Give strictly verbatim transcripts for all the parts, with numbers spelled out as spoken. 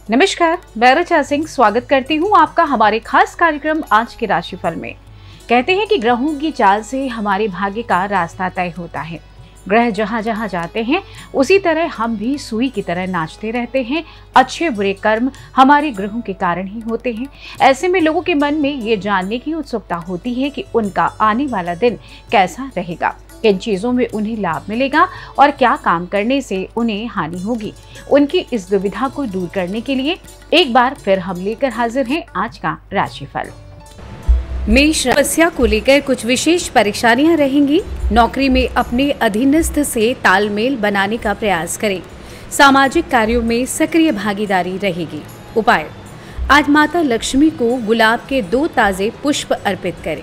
नमस्कार, मैं ऋचा सिंह स्वागत करती हूँ आपका हमारे खास कार्यक्रम आज के राशिफल में। कहते हैं कि ग्रहों की चाल से हमारे भाग्य का रास्ता तय होता है। ग्रह जहाँ जहाँ जाते हैं उसी तरह हम भी सुई की तरह नाचते रहते हैं। अच्छे बुरे कर्म हमारे ग्रहों के कारण ही होते हैं। ऐसे में लोगों के मन में ये जानने की उत्सुकता होती है कि उनका आने वाला दिन कैसा रहेगा, किन चीजों में उन्हें लाभ मिलेगा और क्या काम करने से उन्हें हानि होगी। उनकी इस दुविधा को दूर करने के लिए एक बार फिर हम लेकर हाजिर हैं आज का राशिफल। मेष समस्या को लेकर कुछ विशेष परेशानियां रहेंगी। नौकरी में अपने अधीनस्थ से तालमेल बनाने का प्रयास करें। सामाजिक कार्यों में सक्रिय भागीदारी रहेगी। उपाय, आज माता लक्ष्मी को गुलाब के दो ताजे पुष्प अर्पित करें।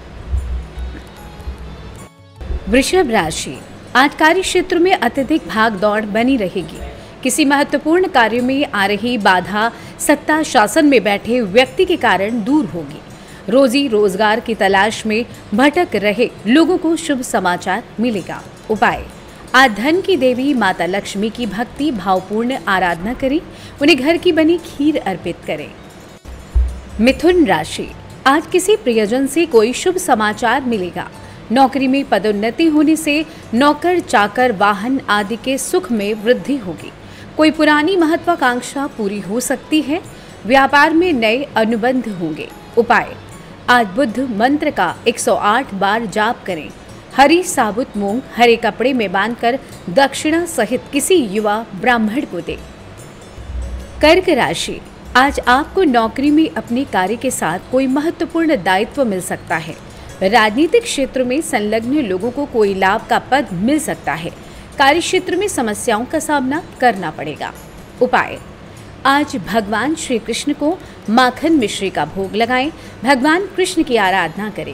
वृषभ राशि, आज कार्य क्षेत्र में अत्यधिक भाग दौड़ बनी रहेगी। किसी महत्वपूर्ण कार्य में आ रही बाधा सत्ता शासन में बैठे व्यक्ति के कारण दूर होगी। रोजी रोजगार की तलाश में भटक रहे लोगों को शुभ समाचार मिलेगा। उपाय, आज धन की देवी माता लक्ष्मी की भक्ति भावपूर्ण आराधना करें। उन्हें घर की बनी खीर अर्पित करें। मिथुन राशि, आज किसी प्रियजन से कोई शुभ समाचार मिलेगा। नौकरी में पदोन्नति होने से नौकर चाकर वाहन आदि के सुख में वृद्धि होगी। कोई पुरानी महत्वाकांक्षा पूरी हो सकती है। व्यापार में नए अनुबंध होंगे। उपाय, आज बुद्ध मंत्र का एक सौ आठ बार जाप करें। हरी साबुत मूंग हरे कपड़े में बांधकर दक्षिणा सहित किसी युवा ब्राह्मण को दे। कर्क राशि, आज आपको नौकरी में अपने कार्य के साथ कोई महत्वपूर्ण दायित्व मिल सकता है। राजनीतिक क्षेत्र में संलग्न लोगों को कोई लाभ का पद मिल सकता है। कार्य क्षेत्र में समस्याओं का सामना करना पड़ेगा। उपाय, आज भगवान श्री कृष्ण को माखन मिश्री का भोग लगाएं। भगवान कृष्ण की आराधना करें।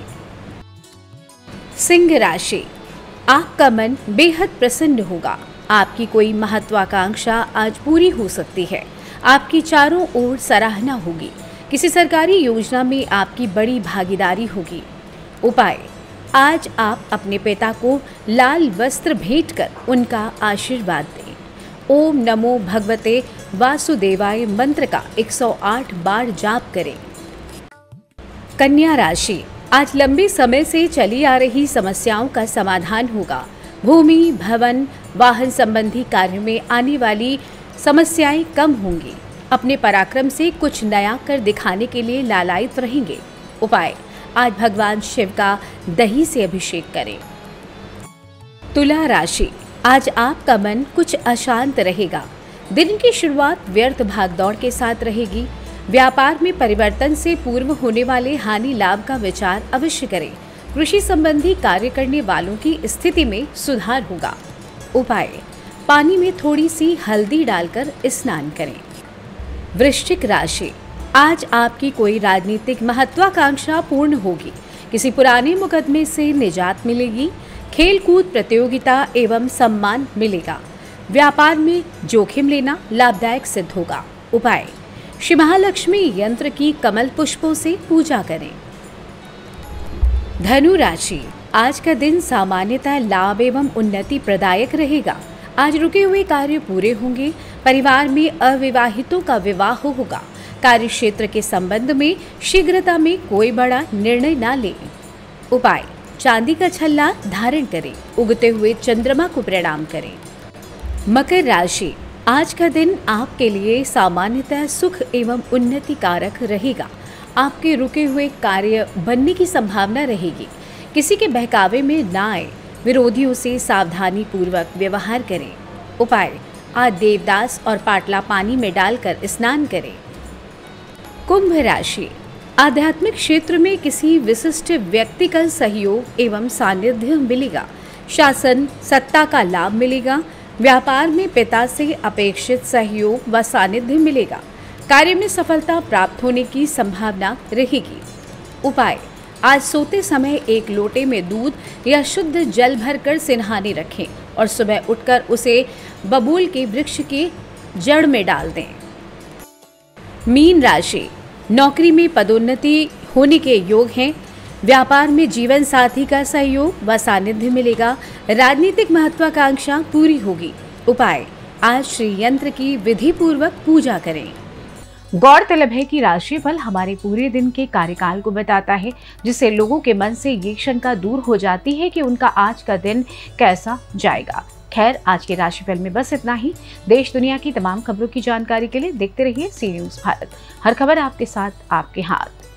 सिंह राशि, आपका मन बेहद प्रसन्न होगा। आपकी कोई महत्वाकांक्षा आज पूरी हो सकती है। आपकी चारों ओर सराहना होगी। किसी सरकारी योजना में आपकी बड़ी भागीदारी होगी। उपाय, आज आप अपने पिता को लाल वस्त्र भेंट कर उनका आशीर्वाद दें। ओम नमो भगवते वासुदेवाय मंत्र का एक सौ आठ बार जाप करें। कन्या राशि, आज लंबे समय से चली आ रही समस्याओं का समाधान होगा। भूमि भवन वाहन संबंधी कार्य में आने वाली समस्याएं कम होंगी। अपने पराक्रम से कुछ नया कर दिखाने के लिए लालायित रहेंगे। उपाय, आज भगवान शिव का दही से अभिषेक करें। तुला राशि, आज आपका मन कुछ अशांत रहेगा। दिन की शुरुआत व्यर्थ भागदौड़ के साथ रहेगी। व्यापार में परिवर्तन से पूर्व होने वाले हानि लाभ का विचार अवश्य करें। कृषि संबंधी कार्य करने वालों की स्थिति में सुधार होगा। उपाय, पानी में थोड़ी सी हल्दी डालकर स्नान करें। वृश्चिक राशि, आज आपकी कोई राजनीतिक महत्वाकांक्षा पूर्ण होगी। किसी पुराने मुकदमे से निजात मिलेगी। खेल कूद प्रतियोगिता एवं सम्मान मिलेगा। व्यापार में जोखिम लेना लाभदायक सिद्ध होगा। उपाय, श्री महालक्ष्मी यंत्र की कमल पुष्पों से पूजा करें। धनु राशि, आज का दिन सामान्यतः लाभ एवं उन्नति प्रदायक रहेगा। आज रुके हुए कार्य पूरे होंगे। परिवार में अविवाहितों का विवाह होगा। कार्य क्षेत्र के संबंध में शीघ्रता में कोई बड़ा निर्णय न लें। उपाय, चांदी का छल्ला धारण करें। उगते हुए चंद्रमा को प्रणाम करें। मकर राशि, आज का दिन आपके लिए सामान्यतः सुख एवं उन्नति कारक रहेगा। आपके रुके हुए कार्य बनने की संभावना रहेगी। किसी के बहकावे में न आए। विरोधियों से सावधानी पूर्वक व्यवहार करें। उपाय, आज देवदास और पाटला पानी में डालकर स्नान करें। कुंभ राशि, आध्यात्मिक क्षेत्र में किसी विशिष्ट व्यक्ति का सहयोग एवं सानिध्य मिलेगा। शासन सत्ता का लाभ मिलेगा। व्यापार में पिता से अपेक्षित सहयोग व सानिध्य मिलेगा। कार्य में सफलता प्राप्त होने की संभावना रहेगी। उपाय, आज सोते समय एक लोटे में दूध या शुद्ध जल भरकर सिरहाने रखें और सुबह उठकर उसे बबूल के वृक्ष के जड़ में डाल दें। मीन राशि, नौकरी में पदोन्नति होने के योग हैं। व्यापार में जीवन साथी का सहयोग व सानिध्य मिलेगा। राजनीतिक महत्वाकांक्षा पूरी होगी। उपाय, आज श्री यंत्र की विधि पूर्वक पूजा करें। गौरतलब है कि राशिफल हमारे पूरे दिन के कार्यकाल को बताता है, जिससे लोगों के मन से ये शंका दूर हो जाती है कि उनका आज का दिन कैसा जाएगा। खैर, आज के राशिफल में बस इतना ही। देश दुनिया की तमाम खबरों की जानकारी के लिए देखते रहिए सी न्यूज़ भारत। हर खबर आपके साथ, आपके हाथ।